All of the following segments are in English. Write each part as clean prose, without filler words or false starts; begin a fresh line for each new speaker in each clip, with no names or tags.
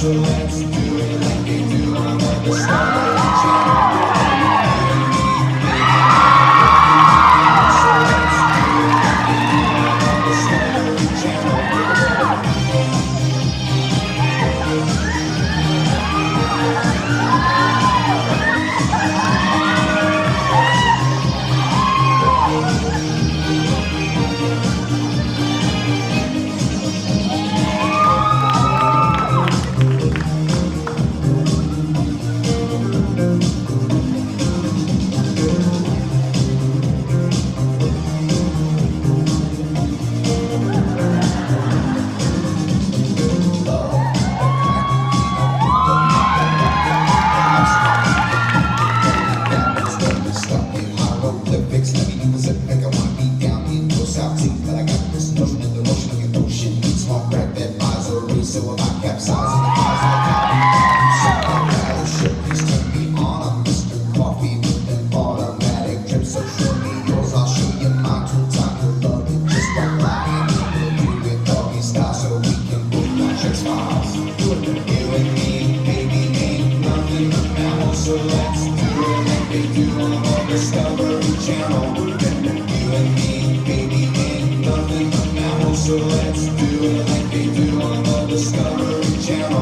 so let's do it like they do on the Discovery Channel. So let's do it like they do on the Discovery Channel. So if I capsize in the cars of the copy, so I battleship, please turn me on. I'm Mr. Coffee with an automatic drip. So show me yours, I'll show you mine. Two time you'll love it, just like lying. We'll do it doggy style so we can both match X Files. You and me, baby, ain't nothing but mammals. So let's do it like they do on the Discovery Channel. You and me, baby, ain't nothing but mammals. So let's do it like they do on the Discovery Channel.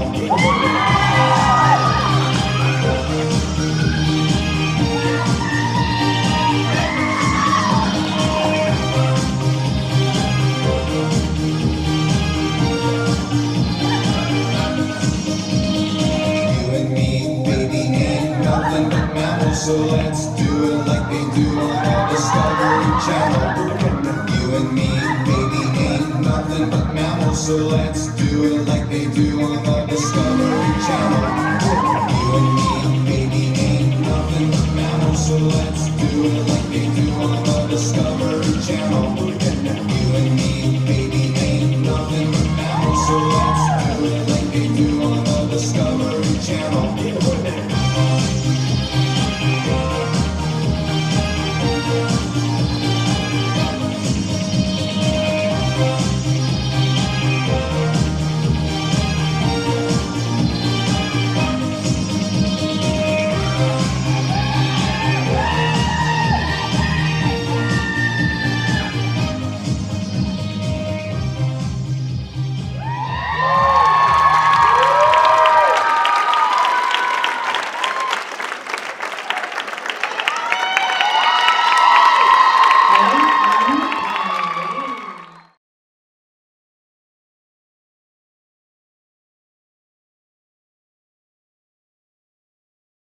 So let's do it like they do on the Discovery Channel. You and me, baby, ain't nothing but mammals. So let's do it like they do on the Discovery Channel. You and me, baby, ain't nothing but mammals. So let's do it like they do on the Discovery Channel. You and me, baby.